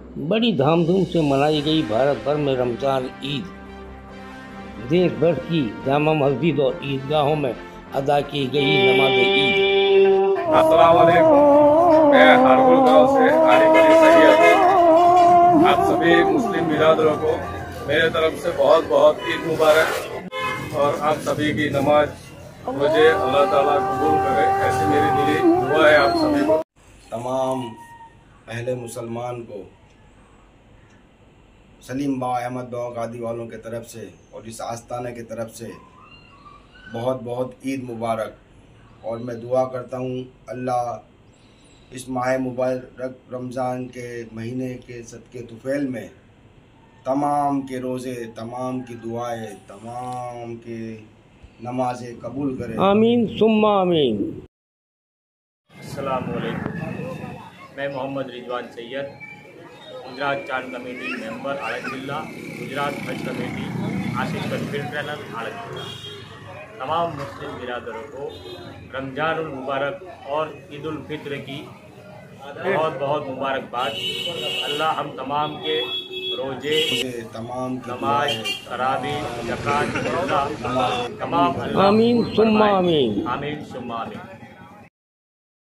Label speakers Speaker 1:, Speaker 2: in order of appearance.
Speaker 1: बड़ी धामधूम से मनाई गई भारत भर में रमज़ान ईद। देश भर की जामा मस्जिद और ईदगाहों में अदा की गई नमाज ईद।
Speaker 2: अस्सलाम वालेकुम। मैं हारगुल गांव से आरिफ अली सैयद। आप सभी मुस्लिम बिरादरों को मेरे तरफ से बहुत बहुत ईद मुबारक और आप सभी की नमाज मुझे अल्लाह ताला कबूल करे, ऐसी मेरी दिली दुआ है आप सभी को।
Speaker 3: तमाम अहले मुसलमान को सलीम बा अहमद बा गादी वालों के तरफ से और इस आस्ताना की तरफ से बहुत बहुत ईद मुबारक। और मैं दुआ करता हूँ अल्लाह इस माह मुबारक रमज़ान के महीने के सदक़े तुफ़ैल में तमाम के रोज़े, तमाम की दुआएं, तमाम के नमाज़ें कबूल करे।
Speaker 1: आमीन सुम्मा आमीन।
Speaker 4: अस्सलाम वालेकुम। मैं मोहम्मद रिजवान सैयद, गुजरात चांद कमेटी मेंबर आनंद जिला, गुजरात हज committee Ashiq field trainer Anand जिला। तमाम मुस्लिम बिरादरों को रमज़ानुल मुबारक और ईद उल फित्र की बहुत बहुत मुबारकबाद। अल्लाह हम तमाम के रोजे,
Speaker 3: तमाम की
Speaker 4: नमाज, तरावी, ज़कात, तमाम
Speaker 1: आमीन सुम्मा आमीन।
Speaker 4: आमीन सुम्मा आमीन।